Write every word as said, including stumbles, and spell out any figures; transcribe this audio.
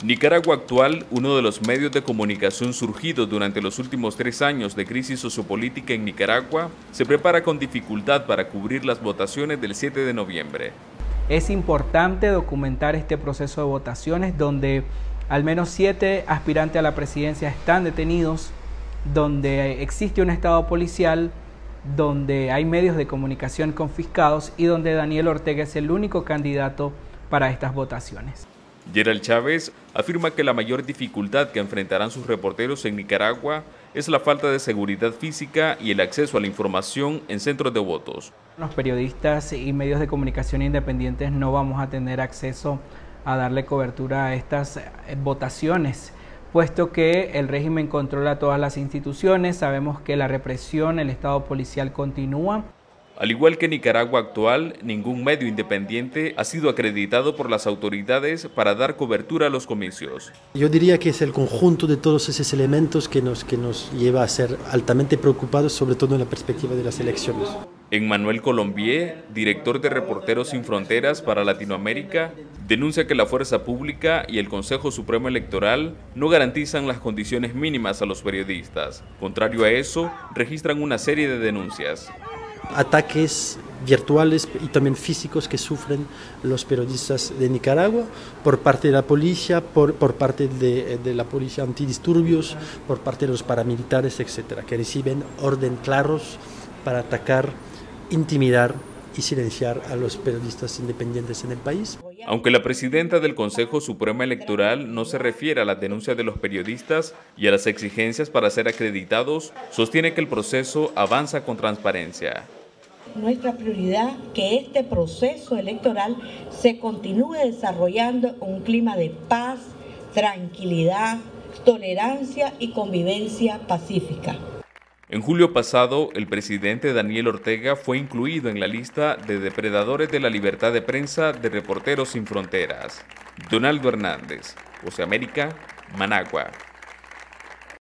Nicaragua Actual, uno de los medios de comunicación surgidos durante los últimos tres años de crisis sociopolítica en Nicaragua, se prepara con dificultad para cubrir las votaciones del siete de noviembre. Es importante documentar este proceso de votaciones donde al menos siete aspirantes a la presidencia están detenidos, donde existe un estado policial, donde hay medios de comunicación confiscados y donde Daniel Ortega es el único candidato para estas votaciones. Gerald Chávez afirma que la mayor dificultad que enfrentarán sus reporteros en Nicaragua es la falta de seguridad física y el acceso a la información en centros de votos. Los periodistas y medios de comunicación independientes no vamos a tener acceso a darle cobertura a estas votaciones, puesto que el régimen controla todas las instituciones. Sabemos que la represión, el estado policial continúa. Al igual que Nicaragua Actual, ningún medio independiente ha sido acreditado por las autoridades para dar cobertura a los comicios. Yo diría que es el conjunto de todos esos elementos que nos, que nos lleva a ser altamente preocupados, sobre todo en la perspectiva de las elecciones. Emmanuel Colombier, director de Reporteros Sin Fronteras para Latinoamérica, denuncia que la fuerza pública y el Consejo Supremo Electoral no garantizan las condiciones mínimas a los periodistas. Contrario a eso, registran una serie de denuncias. Ataques virtuales y también físicos que sufren los periodistas de Nicaragua por parte de la policía, por, por parte de, de la policía antidisturbios, por parte de los paramilitares, etcétera, que reciben orden claros para atacar, intimidar y silenciar a los periodistas independientes en el país. Aunque la presidenta del Consejo Supremo Electoral no se refiere a las denuncias de los periodistas y a las exigencias para ser acreditados, sostiene que el proceso avanza con transparencia. Nuestra prioridad es que este proceso electoral se continúe desarrollando en un clima de paz, tranquilidad, tolerancia y convivencia pacífica. En julio pasado, el presidente Daniel Ortega fue incluido en la lista de depredadores de la libertad de prensa de Reporteros Sin Fronteras. Donaldo Hernández, Voz de América, Managua.